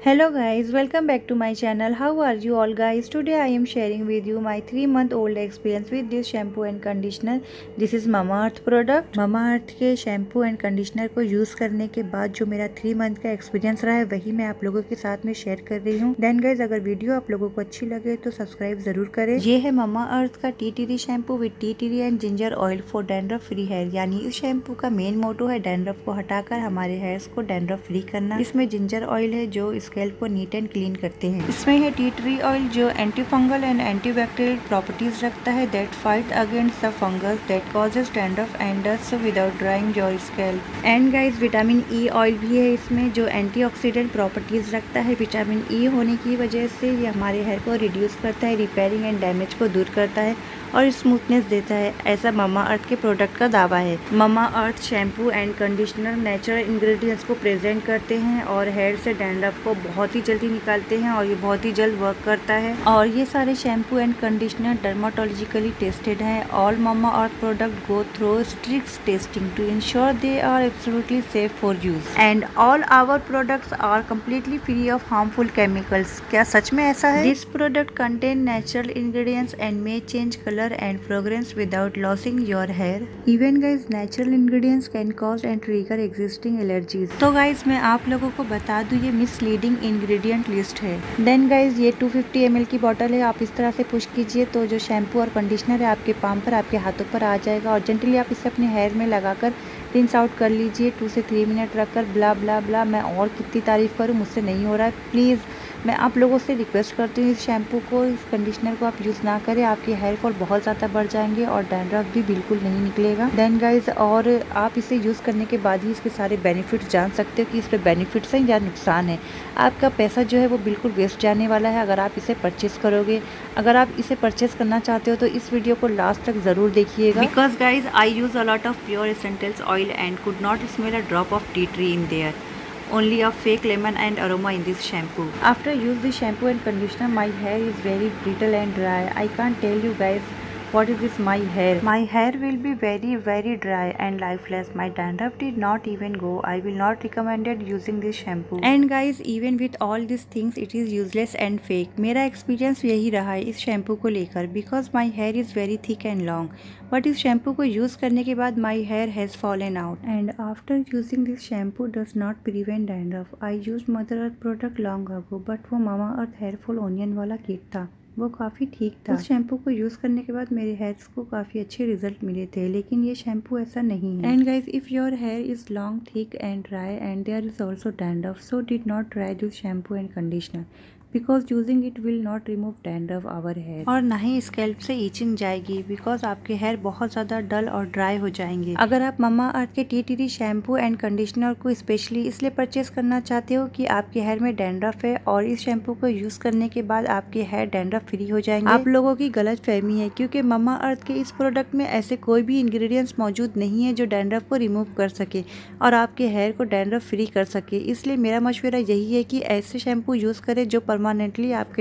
Hello guys, welcome back to my channel. How are you all guys? Today I am sharing with you my 3-month-old experience with this shampoo and conditioner. This is Mamaearth product. Mamaearth के shampoo and conditioner को use करने के बाद जो मेरा 3 month का experience रहा है वही मैं आप लोगों के साथ में शेयर कर रही हूँ। देन गाइज अगर वीडियो आप लोगों को अच्छी लगे तो सब्सक्राइब जरूर करें। ये है Mamaearth का tea tree shampoo with tea tree and ginger oil for dandruff free hair. यानी इस शैम्पू का मेन मोटो है डैंड्रफ को हटाकर हमारे हेयर्स को डैंड्रफ फ्री करना। इसमें जिंजर ऑयल है जो स्कैल्प को नीट एंड क्लीन करते हैं। इसमें है टी ट्री ऑयल जो anti fungal and antibacterial properties रखता है that fight against the fungus that causes dandruff and dust without drying your scalp. And guys vitamin E oil भी है इसमें जो एंटीऑक्सीडेंट प्रॉपर्टीज रखता है। विटामिन ई होने की वजह से ये हमारे हेयर को रिड्यूस करता है, रिपेयरिंग एंड डैमेज को दूर करता है और स्मूथनेस देता है, ऐसा Mamaearth के प्रोडक्ट का दावा है। Mamaearth shampoo and conditioner natural ingredients को प्रेजेंट करते हैं और हेयर से डैंड्रफ को बहुत ही जल्दी निकालते हैं और ये बहुत ही जल्द वर्क करता है। और ये सारे shampoo and conditioner dermatologically tested हैं। All Mamaearth product go through strict testing to ensure they are absolutely safe for use and all our products are completely free of harmful chemicals. क्या सच में ऐसा है? This product contain natural ingredients and may change colour and fragrance without losing your hair. Even guys, natural ingredients can cause and trigger existing allergies. तो guys मैं आप लोगों को बता दूं ये मिसलीडिंग इंग्रेडिएंट लिस्ट है। देन गाइज ये 250 ml की बॉटल है। आप इस तरह से पुश कीजिए तो जो शैम्पू और कंडीशनर है आपके पाम पर, आपके हाथों पर आ जाएगा और जेंटली आप इसे अपने हेयर में लगाकर रिंस आउट कर लीजिए 2 से 3 मिनट रखकर। ब्ला ब्ला ब्ला मैं और कितनी तारीफ करूँ, मुझसे नहीं हो रहा है। प्लीज़ मैं आप लोगों से रिक्वेस्ट करती हूँ इस शैम्पू को, इस कंडीशनर को आप यूज़ ना करें। आपके हेयर फॉल बहुत ज़्यादा बढ़ जाएंगे और डैंड्रफ भी बिल्कुल नहीं निकलेगा। देन गाइज और आप इसे यूज़ करने के बाद ही इसके सारे बेनिफिट्स जान सकते हो कि इसमें बेनिफिट्स हैं या नुकसान है। आपका पैसा जो है वो बिल्कुल वेस्ट जाने वाला है अगर आप इसे परचेस करोगे। अगर आप इसे परचेस करना चाहते हो तो इस वीडियो को लास्ट तक ज़रूर देखिएगा। Because guys I use a lot of pure essential oil and could not smell a drop of tea tree in there. Only a fake lemon and aroma in this shampoo. After use this shampoo and conditioner, my hair is very brittle and dry. I can't tell you guys what is this my hair. My hair will be very dry and lifeless. My dandruff did not even go. I will not recommended using this shampoo. And guys, even with all these things, it is useless and fake. मेरा experience यही रहा है इस shampoo को लेकर। Because my hair is very thick and long but इस shampoo को use करने के बाद my hair has fallen out and after using this shampoo does not prevent dandruff. I use mother earth product long ago but वो Mamaearth hair fall onion वाला kit था, वो काफ़ी ठीक था। उस शैम्पू को यूज़ करने के बाद मेरे हेयर्स को काफ़ी अच्छे रिजल्ट मिले थे, लेकिन ये शैम्पू ऐसा नहीं है। And guys if your hair is long thick and dry and there is also dandruff so did not try this shampoo and conditioner because using it will not remove dandruff our hair और ना ही scalp से itching जाएगी because आपके hair बहुत ज़्यादा डल और dry हो जाएंगे। अगर आप Mamaearth के टी शैम्पू एंड कंडीशनर को स्पेशली इसलिए परचेस करना चाहते हो कि आपके हेयर में डैंड्रफ है और इस शैम्पू को यूज़ करने के बाद आपके हेयर डैंड्रफ फ्री हो जाएंगे, आप लोगों की गलत फहमी है क्योंकि Mamaearth के इस प्रोडक्ट में ऐसे कोई भी इंग्रेडिएंट्स मौजूद नहीं है जो डैंड्रफ को रिमूव कर सके और आपके हेयर को डैंड्रफ फ्री कर सके। इसलिए मेरा मशवरा यही है कि ऐसे शैम्पू यूज़ करें जो परमानेंटली आपके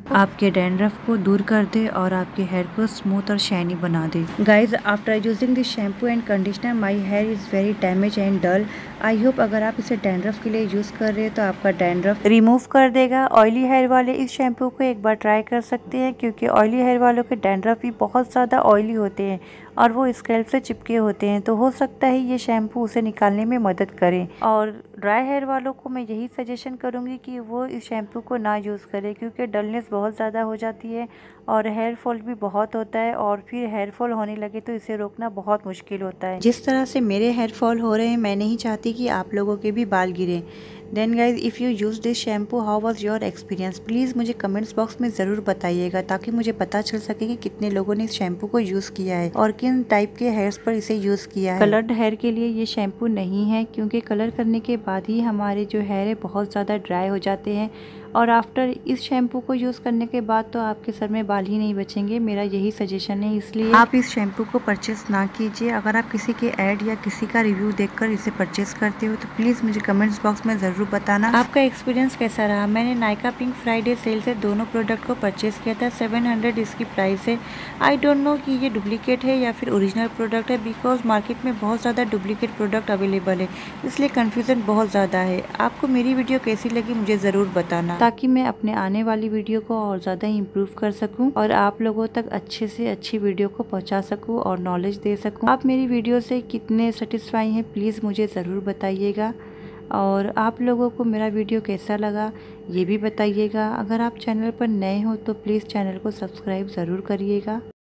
डैंड्रफ को दूर कर दे और आपके हेयर को स्मूथ और शाइनी बना दे। Guys after using this shampoo and conditioner my hair is very damage and dull. I hope अगर आप इसे डैंड्रफ के लिए यूज़ कर रहे हैं तो आपका डैंड्रफ रिमूव कर देगा। ऑयली हेयर वाले इस शैम्पू को एक बार ट्राई कर सकते हैं क्योंकि ऑयली हेयर वालों के डैंड्रफ भी बहुत ज़्यादा ऑयली होते हैं और वो स्कैल्प से चिपके होते हैं, तो हो सकता है ये शैम्पू उसे निकालने में मदद करे। और ड्राई हेयर वालों को मैं यही सजेशन करूँगी कि वो इस शैम्पू को ना यूज़ करें क्योंकि डलनेस बहुत ज़्यादा हो जाती है और हेयर फॉल भी बहुत होता है और फिर हेयर फॉल होने लगे तो इसे रोकना बहुत मुश्किल होता है। जिस तरह से मेरे हेयर फॉल हो रहे हैं मैं नहीं चाहती कि आप लोगों के भी बाल गिरे। Then guys if you use this shampoo how was your experience, please मुझे कमेंट्स बॉक्स में ज़रूर बताइएगा ताकि मुझे पता चल सके कि कितने लोगों ने इस शैम्पू को यूज़ किया है और किन टाइप के हेयर्स पर इसे यूज़ किया है। कलर्ड हेयर के लिए ये शैम्पू नहीं है क्योंकि कलर करने के बाद ही हमारे जो हेयर है बहुत ज़्यादा ड्राई हो जाते हैं और आफ्टर इस शैम्पू को यूज़ करने के बाद तो आपके सर में बाल ही नहीं बचेंगे। मेरा यही सजेशन है, इसलिए आप इस शैम्पू को परचेस ना कीजिए। अगर आप किसी के ऐड या किसी का रिव्यू देखकर इसे परचेस करते हो तो प्लीज़ मुझे कमेंट्स बॉक्स में ज़रूर ज़रूर बताना आपका एक्सपीरियंस कैसा रहा। मैंने नायका पिंक फ्राइडे सेल से दोनों प्रोडक्ट को परचेज़ किया था। 700 इसकी प्राइस है। आई डोंट नो कि ये डुप्लीकेट है या फिर ओरिजिनल प्रोडक्ट है, बिकॉज मार्केट में बहुत ज़्यादा डुप्लीकेट प्रोडक्ट अवेलेबल है, इसलिए कन्फ्यूज़न बहुत ज़्यादा है। आपको मेरी वीडियो कैसी लगी मुझे ज़रूर बताना, ताकि मैं अपने आने वाली वीडियो को और ज़्यादा इम्प्रूव कर सकूँ और आप लोगों तक अच्छे से अच्छी वीडियो को पहुँचा सकूँ और नॉलेज दे सकूँ। आप मेरी वीडियो से कितने सेटिस्फाई हैं प्लीज़ मुझे ज़रूर बताइएगा। और आप लोगों को मेरा वीडियो कैसा लगा ये भी बताइएगा। अगर आप चैनल पर नए हो तो प्लीज़ चैनल को सब्सक्राइब ज़रूर करिएगा।